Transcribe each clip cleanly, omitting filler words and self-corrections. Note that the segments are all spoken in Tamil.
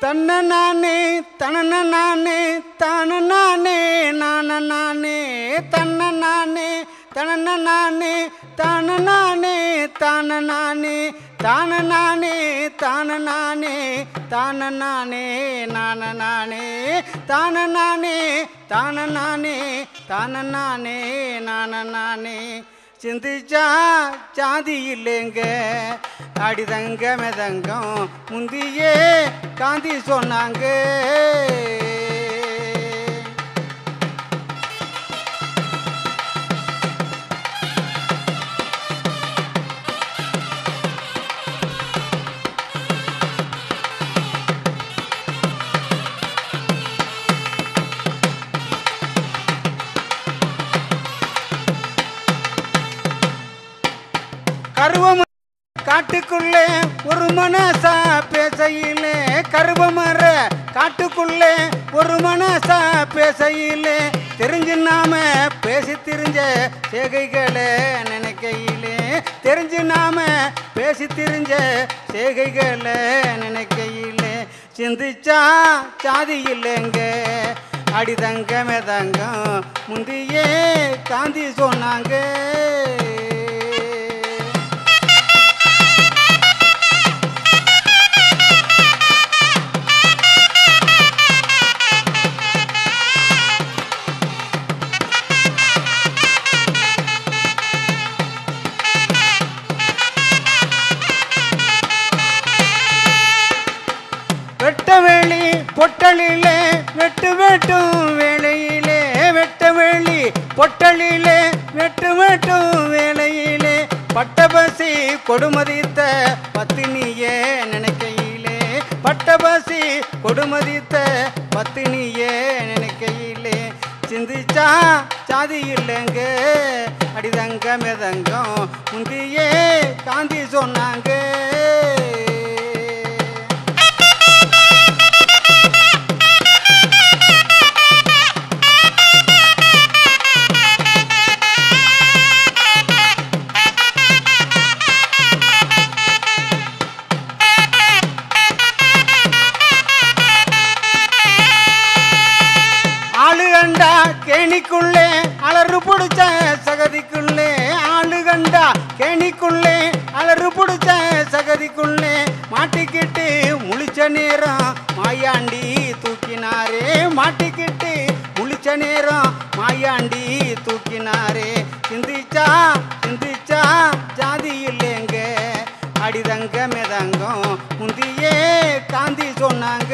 தன்ன நானே தன நானே தான நானே நான நானே தன்ன நானே தன நானே தான நானே தான நானே தான நானே தான நானே தான நானே நான நானே தான நானே தான நானே தான நானே நான நானே சிந்திச்சா சாதி இல்லைங்க அடிதங்க மெதங்கம் முந்தியே காந்தி சொன்னாங்க கருவம் காட்டுக்குள்ளே ஒரு மனசா பேசையிலே கருவமர காட்டுக்குள்ளே ஒரு மனசா பேசையிலே தெரிஞ்சு நாம பேசி திரிஞ்ச சேகைகளை நினைக்கையிலே தெரிஞ்சு நாம பேசி திரிஞ்ச சேகைகளை நினைக்கையிலே சிந்திச்சா சாதி இல்லைங்க அடிதங்க மெதங்கம் முந்தியே காந்தி சொன்னாங்க வெட்டவேளி பொட்டலிலே வெட்டு வெட்டும் வேளையிலே வெட்டவேளி பொட்டலிலே வெட்டு வெட்டும் வேளையிலே பட்டபசி கொடுமதித்த பத்தினியே நினைக்கையிலே பட்டபசி கொடுமதித்த பத்தினியே நினைக்கையிலே சிந்திச்சா சாதி இல்லைங்க அடிதங்க மெதங்கம் முந்தியே காந்தி சொன்னாங்க ஆளுகண்டா கேணிக்குள்ளே அலறு பிடிச்ச சகதிக்குள்ளே ஆளுகண்டா கேணிக்குள்ளே அலறு பிடிச்ச சகதிக்குள்ளே மாட்டிக்கிட்டு முழிச்ச நேரம் மாயாண்டி தூக்கினாரே மாட்டிக்கிட்டு முழிச்ச நேரம் மாயாண்டி தூக்கினாரே சிந்திச்சா சிந்திச்சா ஜாதி இல்லைங்க அடிதங்க மெதங்கம் முந்தியே காந்தி சொன்னாங்க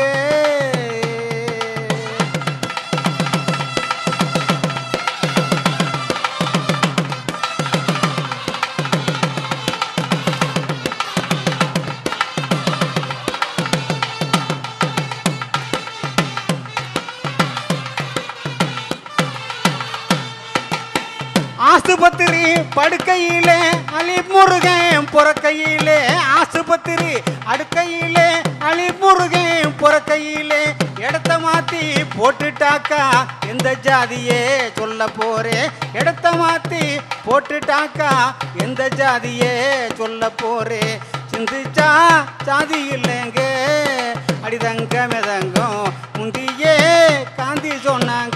ஆசுபத்திரி படுக்கையிலே அலிப் முருகன் பொறக்கையிலே ஆசுபத்திரி அடுக்கையிலே அலிப் முருகன் பொறக்கையிலே இடத்த மாத்தி போட்டுட்டாக்கா எந்த ஜாதியே சொல்ல போறே இடத்த மாத்தி போட்டுட்டாக்கா எந்த ஜாதியே சொல்ல போறே சிந்திச்சா சாதி இல்லைங்க அடிதங்க மெதங்கம் முந்தியே காந்தி சொன்னாங்க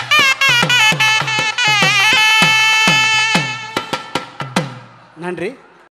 நன்றி.